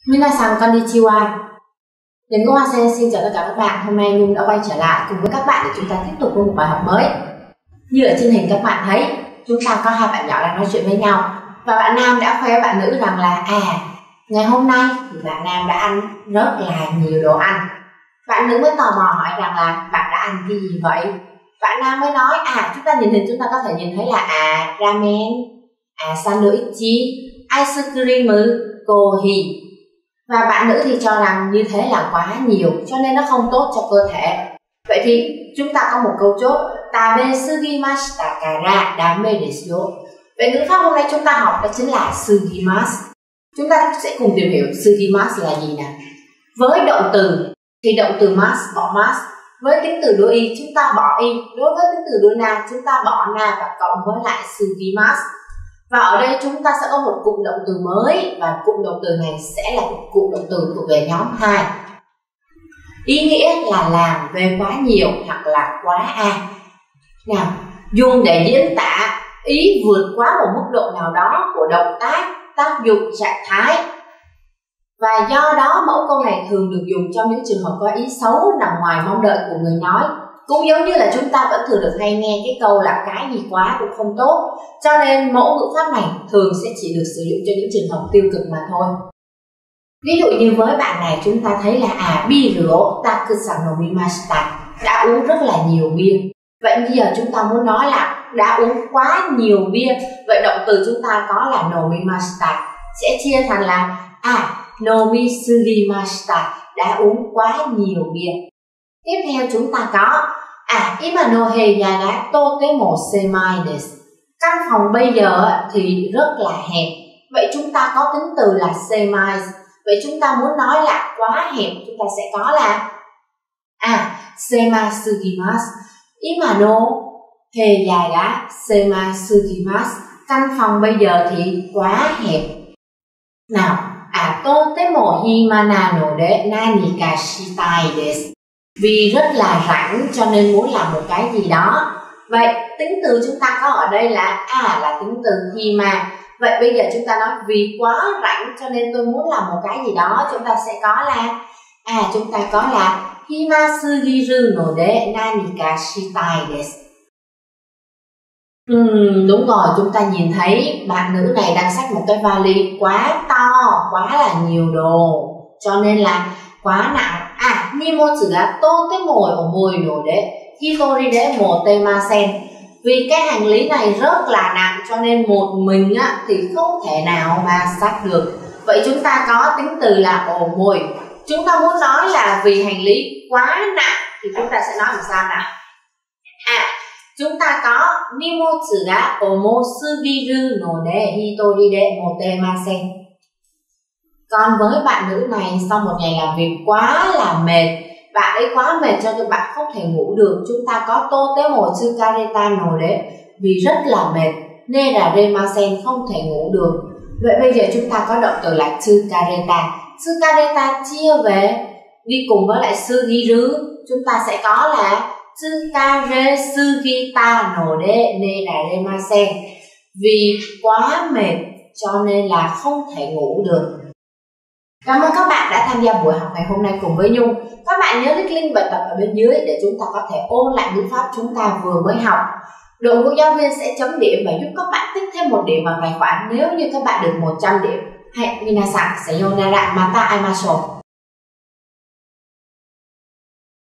Minasan konnichiwa. Xin chào tất cả các bạn. Hôm nay Nhung đã quay trở lại cùng với các bạn để chúng ta tiếp tục với một bài học mới. Như ở trên hình các bạn thấy, chúng ta có hai bạn nhỏ đang nói chuyện với nhau và bạn nam đã khoe với bạn nữ rằng là ngày hôm nay thì bạn nam đã ăn rất là nhiều đồ ăn. Bạn nữ mới tò mò hỏi rằng là bạn đã ăn cái gì vậy? Bạn nam mới nói chúng ta nhìn hình chúng ta có thể nhìn thấy là ramen, sandwich, ice cream, coffee. Và bạn nữ thì cho rằng như thế là quá nhiều cho nên nó không tốt cho cơ thể. Vậy thì chúng ta có một câu chốt tabe sugimashita kara dame desu yo. Vậy ngữ pháp hôm nay chúng ta học đó chính là sugimasu. Chúng ta sẽ cùng tìm hiểu sugimasu là gì nào. Với động từ thì động từ mas bỏ mas. Với tính từ đối y chúng ta bỏ y. Đối với tính từ đối na chúng ta bỏ na và cộng với lại sugimasu. Và ở đây chúng ta sẽ có một cụm động từ mới và cụm động từ này sẽ là một cụm động từ thuộc về nhóm 2. Ý nghĩa là làm về quá nhiều hoặc là quá Nào, dùng để diễn tả ý vượt quá một mức độ nào đó của động tác, tác dụng, trạng thái. Và do đó mẫu câu này thường được dùng trong những trường hợp có ý xấu nằm ngoài mong đợi của người nói. Cũng giống như là chúng ta vẫn thường được hay nghe cái câu là cái gì quá cũng không tốt. Cho nên mẫu ngữ pháp này thường sẽ chỉ được sử dụng cho những trường hợp tiêu cực mà thôi. Ví dụ như với bạn này chúng ta thấy là biru takusan nomimashita, đã uống rất là nhiều bia. Vậy bây giờ chúng ta muốn nói là đã uống quá nhiều bia. Vậy động từ chúng ta có là nomimashita sẽ chia thành là nomisugimashita, đã uống quá nhiều bia. Tiếp theo chúng ta có ima no heiya ga totemo semai desu. Căn phòng bây giờ thì rất là hẹp. Vậy chúng ta có tính từ là semai. Vậy chúng ta muốn nói là quá hẹp, chúng ta sẽ có là semasugimasu. Ima no heiya ga semasugimasu. Căn phòng bây giờ thì quá hẹp. Nào, totemo himana no de nanika shitai desu. Vì rất là rảnh cho nên muốn làm một cái gì đó. Vậy tính từ chúng ta có ở đây là là tính từ hima. Vậy bây giờ chúng ta nói vì quá rảnh cho nên tôi muốn làm một cái gì đó. Chúng ta sẽ có là chúng ta có là himasugiru no de nanika shitai desu. Đúng rồi, chúng ta nhìn thấy bạn nữ này đang xách một cái vali quá to, quá là nhiều đồ, cho nên là quá nặng. Nimotsu ga totemo omoi no de hitori de motemasen. Vì cái hành lý này rất là nặng cho nên một mình thì không thể nào mà xách được. Vậy chúng ta có tính từ là omoi. Chúng ta muốn nói là vì hành lý quá nặng thì chúng ta sẽ nói làm sao nào? Chúng ta có nimotsu ga omosugiru no de hitori de motemasen. Còn với bạn nữ này sau một ngày làm việc quá là mệt, bạn ấy quá mệt cho nên bạn không thể ngủ được. Chúng ta có totemo tsukareta no de, vì rất là mệt nên là remasen, không thể ngủ được. Vậy bây giờ chúng ta có động từ là tsukareta. Tsukareta chia về đi cùng với lại sugiru, chúng ta sẽ có là tsukare sugita no de nên là remasen, vì quá mệt cho nên là không thể ngủ được. Cảm ơn các bạn đã tham gia buổi học ngày hôm nay cùng với Nhung. Các bạn nhớ click link bài tập ở bên dưới để chúng ta có thể ôn lại ngữ pháp chúng ta vừa mới học. Đội ngũ giáo viên sẽ chấm điểm và giúp các bạn tích thêm 1 điểm vào tài khoản nếu như các bạn được 100 điểm. Minasan sayonara, mata aimasu.